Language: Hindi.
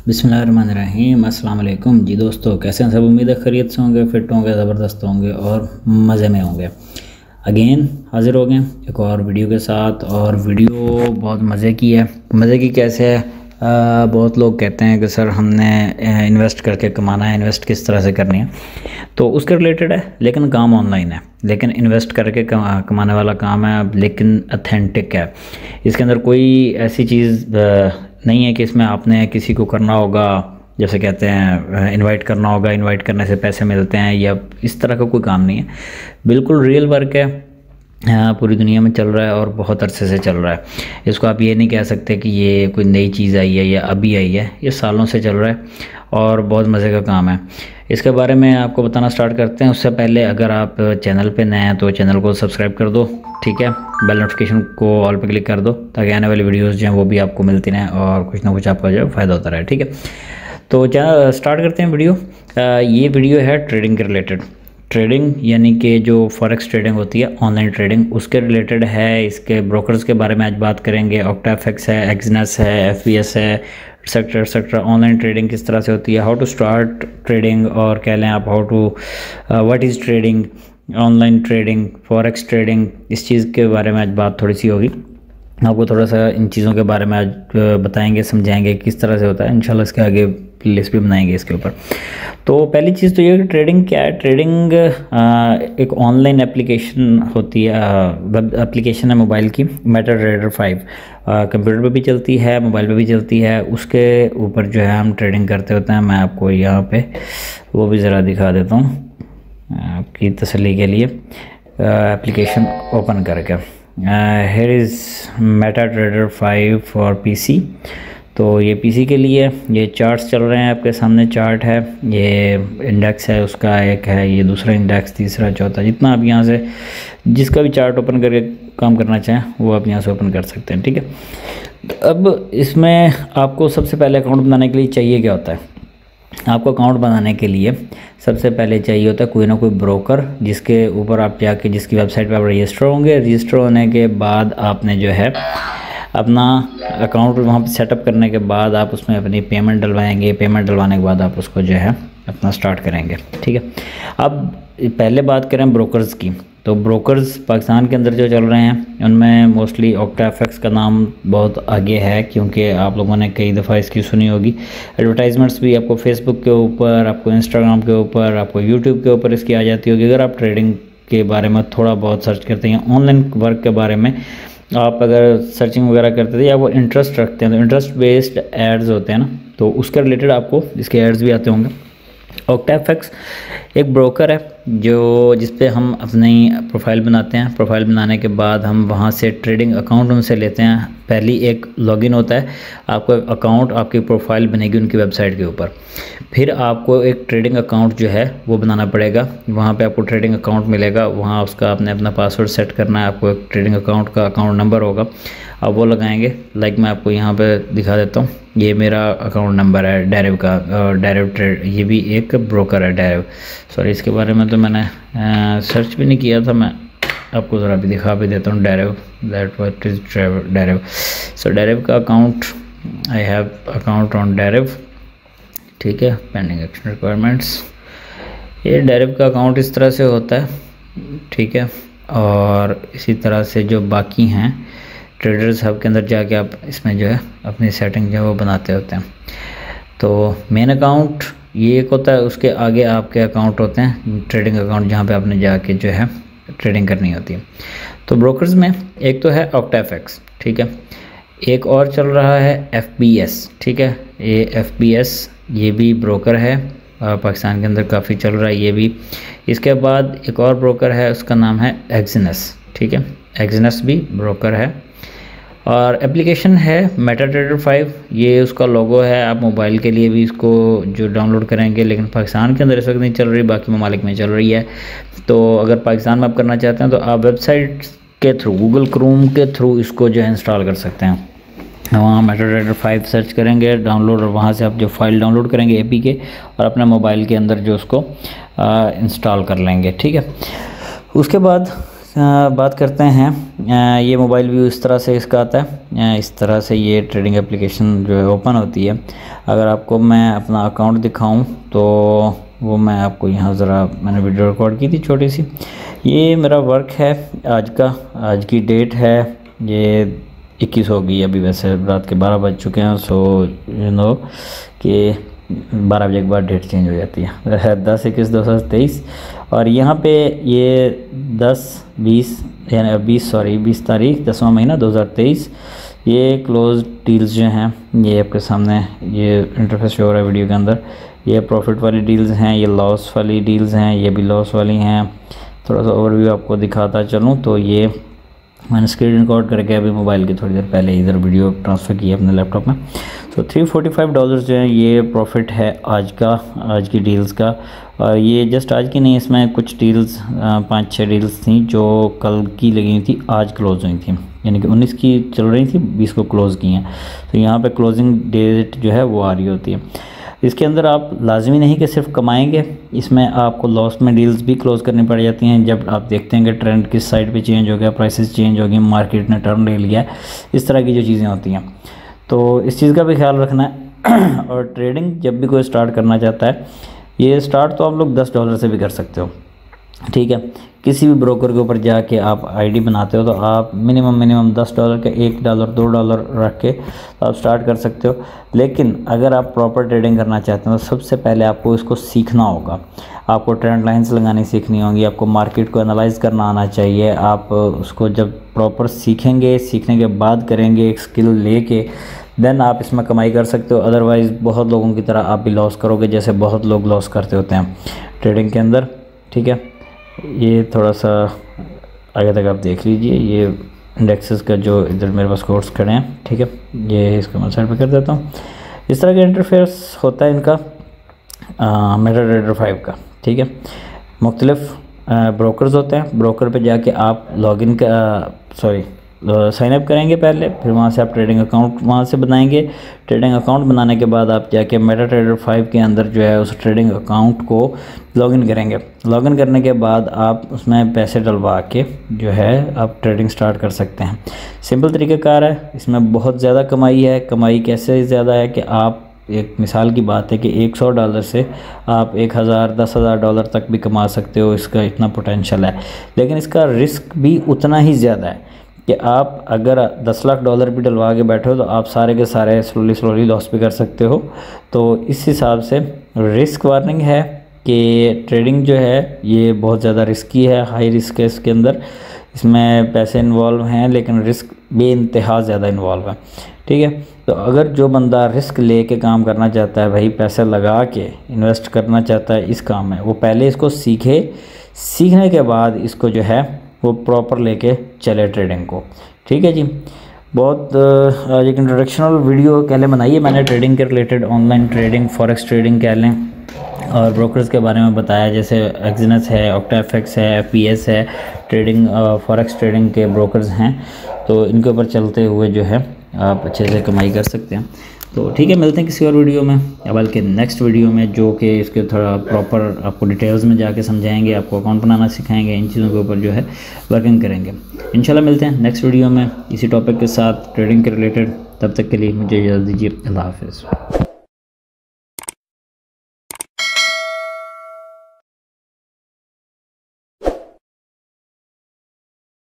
बिस्मिल्लाहिर्रहमानिर्रहीम। अस्सलाम वालेकुम जी दोस्तों, कैसे हैं सब? उम्मीद है खैरियत से होंगे, फिट होंगे, ज़बरदस्त होंगे और मज़े में होंगे। अगेन हाज़िर हो गए एक और वीडियो के साथ। और वीडियो बहुत मज़े की है। मज़े की कैसे है? बहुत लोग कहते हैं कि सर हमने इन्वेस्ट करके कमाना है, इन्वेस्ट किस तरह से करनी है, तो उसके रिलेटेड है। लेकिन काम ऑनलाइन है, लेकिन इन्वेस्ट करके कमाने वाला काम है, लेकिन अथेंटिक है। इसके अंदर कोई ऐसी चीज़ नहीं है कि इसमें आपने किसी को करना होगा, जैसे कहते हैं इनवाइट करना होगा, इनवाइट करने से पैसे मिलते हैं, या इस तरह का कोई काम नहीं है। बिल्कुल रियल वर्क है, पूरी दुनिया में चल रहा है और बहुत अरसे से चल रहा है। इसको आप ये नहीं कह सकते कि ये कोई नई चीज़ आई है या अभी आई है, ये सालों से चल रहा है और बहुत मज़े का काम है। इसके बारे में आपको बताना स्टार्ट करते हैं। उससे पहले अगर आप चैनल पे नए हैं तो चैनल को सब्सक्राइब कर दो, ठीक है। बेल नोटिफिकेशन को ऑल पे क्लिक कर दो ताकि आने वाली वीडियोस जो हैं वो भी आपको मिलती रहें और कुछ ना कुछ आपका जो फ़ायदा होता रहे, ठीक है। तो स्टार्ट करते हैं वीडियो। ये वीडियो है ट्रेडिंग के रिलेटेड। ट्रेडिंग यानी कि जो फॉरेक्स ट्रेडिंग होती है, ऑनलाइन ट्रेडिंग, उसके रिलेटेड है। इसके ब्रोकर्स के बारे में आज बात करेंगे। ऑक्टाफेक्स है, एक्सनेस है, एफबीएस है, एक्सेट्रा एक्सेट्रा। ऑनलाइन ट्रेडिंग किस तरह से होती है, हाउ टू स्टार्ट ट्रेडिंग, और कह लें आप how to what is trading, online trading, forex trading, इस चीज़ के बारे में आज बात थोड़ी सी होगी। आपको थोड़ा सा इन चीज़ों के बारे में आज बताएंगे, समझाएंगे किस तरह से होता है। इंशाल्लाह इसके आगे प्लेलिस्ट भी बनाएंगे इसके ऊपर। तो पहली चीज़ तो ये कि ट्रेडिंग क्या है। ट्रेडिंग एक ऑनलाइन एप्लीकेशन होती है, वेब एप्लीकेशन है मोबाइल की, मेटा ट्रेडर 5। कंप्यूटर पे भी चलती है, मोबाइल पे भी चलती है। उसके ऊपर जो है हम ट्रेडिंग करते होते हैं। मैं आपको यहाँ पे वो भी ज़रा दिखा देता हूँ आपकी तसल्ली के लिए, एप्लीकेशन ओपन करके। here is MetaTrader 5 for PC. तो ये पीसी के लिए ये चार्ट्स चल रहे हैं, आपके सामने चार्ट है, ये इंडेक्स है उसका, एक है ये दूसरा इंडेक्स, तीसरा, चौथा, जितना आप यहाँ से जिसका भी चार्ट ओपन करके काम करना चाहें वो आप यहाँ से ओपन कर सकते हैं, ठीक है। अब इसमें आपको सबसे पहले अकाउंट बनाने के लिए चाहिए क्या होता है? आपको अकाउंट बनाने के लिए सबसे पहले चाहिए होता है कोई ना कोई ब्रोकर, जिसके ऊपर आप जाके, जिसकी वेबसाइट पे आप रजिस्टर होंगे। रजिस्टर होने के बाद आपने जो है अपना अकाउंट वहाँ पे सेटअप करने के बाद आप उसमें अपनी पेमेंट डलवाएंगे। पेमेंट डलवाने के बाद आप उसको जो है अपना स्टार्ट करेंगे, ठीक है। अब पहले बात करें ब्रोकर्स की, तो ब्रोकर्स पाकिस्तान के अंदर जो चल रहे हैं उनमें मोस्टली ऑक्टाफेक्स का नाम बहुत आगे है, क्योंकि आप लोगों ने कई दफ़ा इसकी सुनी होगी। एडवर्टाइजमेंट्स भी आपको फेसबुक के ऊपर, आपको इंस्टाग्राम के ऊपर, आपको यूट्यूब के ऊपर इसकी आ जाती होगी। अगर आप ट्रेडिंग के बारे में थोड़ा बहुत सर्च करते हैं, ऑनलाइन वर्क के बारे में आप अगर सर्चिंग वगैरह करते थे या वो इंटरेस्ट रखते हैं, तो इंटरेस्ट बेस्ड एड्स होते हैं ना, तो उसके रिलेटेड आपको इसके एड्स भी आते होंगे। ऑक्टाफेक्स एक ब्रोकर है जो जिस पे हम अपनी प्रोफाइल बनाते हैं। प्रोफाइल बनाने के बाद हम वहाँ से ट्रेडिंग अकाउंट उनसे लेते हैं। पहली एक लॉगिन होता है, आपको एक अकाउंट, आपकी प्रोफाइल बनेगी उनकी वेबसाइट के ऊपर। फिर आपको एक ट्रेडिंग अकाउंट जो है वो बनाना पड़ेगा। वहाँ पे आपको ट्रेडिंग अकाउंट मिलेगा, वहाँ उसका आपने अपना पासवर्ड सेट करना है। आपको एक ट्रेडिंग अकाउंट का अकाउंट नंबर होगा, आप वो लगाएंगे। लाइक मैं आपको यहाँ पे दिखा देता हूँ, ये मेरा अकाउंट नंबर है डेरिव का, डेरिव ट्रेड, ये भी एक ब्रोकर है डेरिव। सॉरी, इसके बारे में तो मैंने सर्च भी नहीं किया था, मैं आपको ज़रा भी दिखा भी देता हूँ। Deriv, that what is Deriv. So Deriv का अकाउंट, I have account on Deriv, ठीक है। पेंडिंग एक्शन रिक्वायरमेंट्स, ये डेरिव का अकाउंट इस तरह से होता है, ठीक है। और इसी तरह से जो बाकी हैं ट्रेडर्स हब के अंदर जाके आप इसमें जो है अपनी सेटिंग जो है वो बनाते होते हैं। तो मेन अकाउंट ये एक होता है, उसके आगे आपके अकाउंट होते हैं ट्रेडिंग अकाउंट, जहाँ पे आपने जाके जो है ट्रेडिंग करनी होती है। तो ब्रोकर्स में एक तो है ऑक्टाफेक्स, ठीक है। एक और चल रहा है एफबीएस, ठीक है। ये एफबीएस ये भी ब्रोकर है, पाकिस्तान के अंदर काफ़ी चल रहा है ये भी। इसके बाद एक और ब्रोकर है, उसका नाम है एक्सनेस, ठीक है। एक्सनेस भी ब्रोकर है। और एप्लीकेशन है मेटा ट्रेडर 5, ये उसका लोगो है। आप मोबाइल के लिए भी इसको जो डाउनलोड करेंगे, लेकिन पाकिस्तान के अंदर इस वक्त नहीं चल रही, बाकी ममालिक में चल रही है। तो अगर पाकिस्तान में आप करना चाहते हैं तो आप वेबसाइट के थ्रू, गूगल क्रोम के थ्रू इसको जो है इंस्टॉल कर सकते हैं। वहाँ मेटा ट्रेडर 5 सर्च करेंगे, डाउनलोड, और वहाँ से आप जो फाइल डाउनलोड करेंगे एपी के, और अपने मोबाइल के अंदर जो उसको इंस्टॉल कर लेंगे, ठीक है। उसके बाद बात करते हैं। ये मोबाइल व्यू इस तरह से इसका आता है। इस तरह से ये ट्रेडिंग एप्लीकेशन जो है ओपन होती है। अगर आपको मैं अपना अकाउंट दिखाऊं तो वो मैं आपको यहाँ ज़रा, मैंने वीडियो रिकॉर्ड की थी छोटी सी। ये मेरा वर्क है आज का, आज की डेट है ये 21 हो गई अभी, वैसे रात के 12 बज चुके हैं। सो यू नो कि 12 बजे के बाद डेट चेंज हो जाती है 10/21/2023। और यहाँ पे ये 10/20 यानी 20 तारीख 10वां महीना 2023 ये क्लोज डील्स जो हैं ये आपके सामने ये इंटरफेस शो हो रहा है वीडियो के अंदर। ये प्रॉफिट वाली डील्स हैं, ये लॉस वाली डील्स हैं, ये भी लॉस वाली हैं। थोड़ा सा ओवरव्यू आपको दिखाता चलूँ तो ये मैंने स्क्रीन रिकॉर्ड करके अभी मोबाइल की थोड़ी देर पहले इधर वीडियो ट्रांसफ़र किया अपने लैपटॉप में। तो $345 जो है ये प्रॉफिट है आज का, आज की डील्स का। और ये जस्ट आज की नहीं, इसमें कुछ डील्स 5-6 डील्स थी जो कल की लगी हुई थी, आज क्लोज हुई थी, यानी कि 19 की चल रही थी, 20 को क्लोज़ की हैं। तो यहाँ पे क्लोजिंग डेट जो है वो आ रही होती है। इसके अंदर आप लाजमी नहीं कि सिर्फ कमाएंगे, इसमें आपको लॉस में डील्स भी क्लोज़ करनी पड़ जाती हैं जब आप देखते हैं कि ट्रेंड किस साइड पे चेंज हो गया, प्राइसेस चेंज हो गई, मार्केट ने टर्न ले लिया, इस तरह की जो चीज़ें होती हैं। तो इस चीज़ का भी ख्याल रखना है। और ट्रेडिंग जब भी कोई स्टार्ट करना चाहता है, ये स्टार्ट तो आप लोग $10 से भी कर सकते हो, ठीक है। किसी भी ब्रोकर के ऊपर जाके आप आईडी बनाते हो तो आप मिनिमम $10 के $1 $2 रख के तो आप स्टार्ट कर सकते हो। लेकिन अगर आप प्रॉपर ट्रेडिंग करना चाहते हो तो सबसे पहले आपको इसको सीखना होगा। आपको ट्रेंड लाइंस लगानी सीखनी होगी, आपको मार्केट को एनालाइज करना आना चाहिए। आप उसको जब प्रॉपर सीखेंगे, सीखने के बाद करेंगे एक स्किल लेके, देन आप इसमें कमाई कर सकते हो। अदरवाइज़ बहुत लोगों की तरह आप भी लॉस करोगे, जैसे बहुत लोग लॉस करते होते हैं ट्रेडिंग के अंदर, ठीक है। ये थोड़ा सा आगे तक आप देख लीजिए, ये इंडेक्सेस का जो इधर मेरे पास कोड्स खड़े हैं, ठीक है। ये इसको मैं साइड पे कर देता हूँ। इस तरह का इंटरफेस होता है इनका मेटाट्रेडर 5 का, ठीक है। मुख्तलिफ ब्रोकर्स होते हैं, ब्रोकर पे जाके आप लॉगिन साइन अप करेंगे पहले, फिर वहाँ से आप ट्रेडिंग अकाउंट वहाँ से बनाएंगे। ट्रेडिंग अकाउंट बनाने के बाद आप जाके मेटाट्रेडर 5 के अंदर जो है उस ट्रेडिंग अकाउंट को लॉगिन करेंगे। लॉगिन करने के बाद आप उसमें पैसे डलवा के जो है आप ट्रेडिंग स्टार्ट कर सकते हैं। सिंपल तरीक़ाकार है, इसमें बहुत ज़्यादा कमाई है। कमाई कैसे ज़्यादा है कि आप, एक मिसाल की बात है कि $100 से आप 1000 $10,000 तक भी कमा सकते हो, इसका इतना पोटेंशियल है। लेकिन इसका रिस्क भी उतना ही ज़्यादा है कि आप अगर $10 लाख भी डलवा के बैठे हो तो आप सारे के सारे स्लोली लॉस भी कर सकते हो। तो इस हिसाब से रिस्क वार्निंग है कि ट्रेडिंग जो है ये बहुत ज़्यादा रिस्की है, हाई रिस्क है इसके अंदर। इसमें पैसे इन्वॉल्व हैं लेकिन रिस्क बेइंतहा ज़्यादा इन्वॉल्व है, ठीक है। तो अगर जो बंदा रिस्क ले के काम करना चाहता है, भाई पैसे लगा के इन्वेस्ट करना चाहता है इस काम में, वो पहले इसको सीखे, सीखने के बाद इसको जो है वो प्रॉपर लेके चले ट्रेडिंग को, ठीक है जी। बहुत आज एक इंट्रोडक्शनल वीडियो कह लें बनाई है मैंने ट्रेडिंग के related, online trading, forex trading कह लें, और ब्रोकर्स के बारे में बताया, जैसे एक्सिनस है, ऑक्टाफेक्स है, FPS है, ट्रेडिंग फॉरेक्स ट्रेडिंग के ब्रोकर्स हैं। तो इनके ऊपर चलते हुए जो है आप अच्छे से कमाई कर सकते हैं। तो ठीक है, मिलते हैं किसी और वीडियो में, या बल्कि नेक्स्ट वीडियो में, जो कि इसके थोड़ा प्रॉपर आपको डिटेल्स में जाके समझाएंगे, आपको अकाउंट बनाना सिखाएंगे, इन चीज़ों के ऊपर जो है वर्किंग करेंगे। इंशाल्लाह मिलते हैं नेक्स्ट वीडियो में इसी टॉपिक के साथ ट्रेडिंग के रिलेटेड। तब तक के लिए मुझे इजाज़त दीजिए। अल्लाह हाफ़िज़।